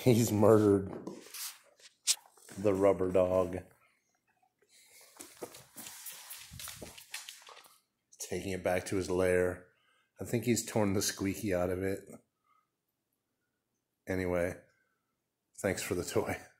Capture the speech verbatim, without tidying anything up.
He's murdered the rubber dog. Taking it back to his lair. I think he's torn the squeaky out of it. Anyway, thanks for the toy.